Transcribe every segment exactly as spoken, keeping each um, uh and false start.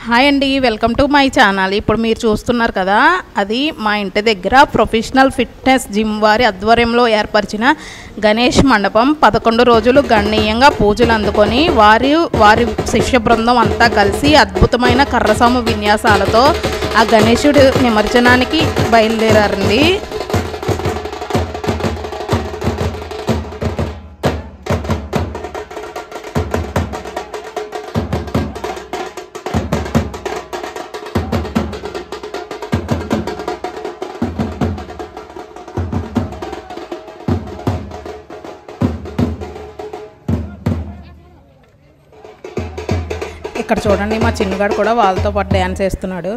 Hi అండి, welcome to my channel. ఇప్పుడు మీరు చూస్తున్నారు కదా, అది మా ఇంటి దగ్గర ప్రొఫెషనల్ ఫిట్నెస్ జిమ్ వారి ఆధ్వర్యంలో ఏర్పరిచిన గణేష్ మండపం. పదకొండు రోజులు గణనీయంగా పూజలు అందుకొని వారి వారి శిష్య బృందం అంతా కలిసి అద్భుతమైన కర్రసాము విన్యాసాలతో ఆ గణేశుడి నిమజ్జనానికి బయలుదేరారండి. ఇక్కడ చూడండి, మా చిన్నగాడు కూడా వాళ్ళతో పాటు డ్యాన్స్ వేస్తున్నాడు.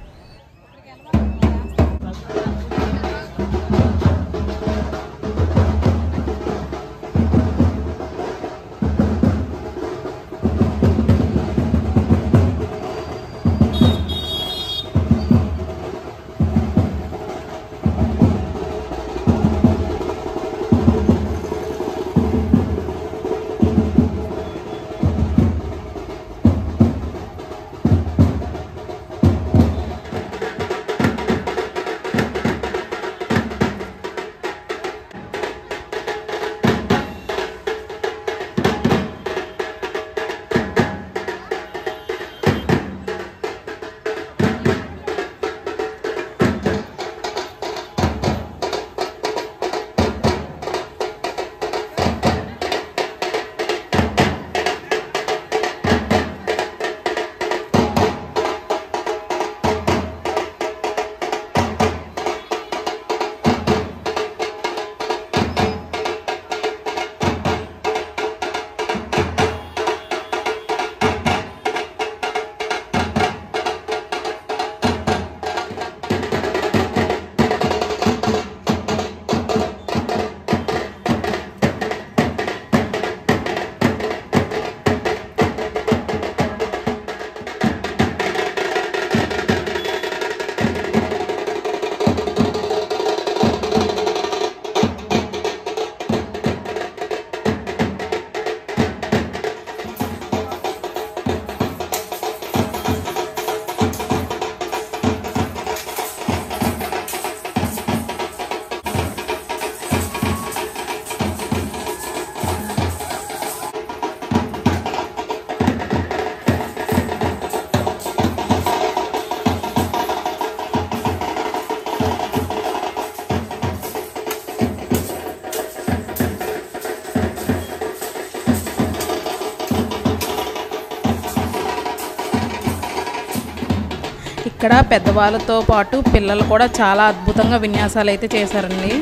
ఇక్కడ పెద్దవాళ్ళతో పాటు పిల్లలు కూడా చాలా అద్భుతంగా విన్యాసాలు అయితే చేశారండి.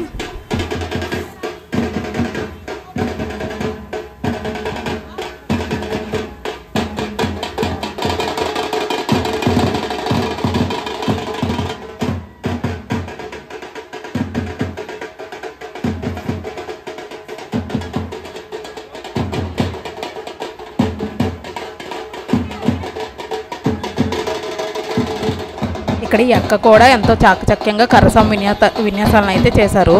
ఇక్కడ ఈ అక్క కూడా ఎంతో చాకచక్యంగా కర్రసాము విన్యాస విన్యాసాలను అయితే చేశారు.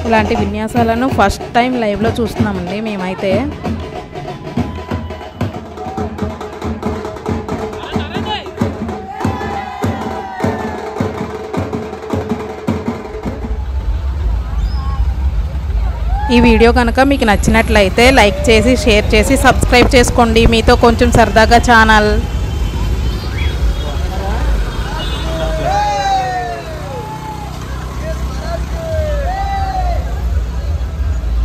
ఇలాంటి విన్యాసాలను ఫస్ట్ టైం లైవ్లో చూస్తున్నామండి మేమైతే. ఈ వీడియో కనుక మీకు నచ్చినట్లయితే లైక్ చేసి షేర్ చేసి సబ్స్క్రైబ్ చేసుకోండి. మీతో కొంచెం సరదాగా ఛానల్.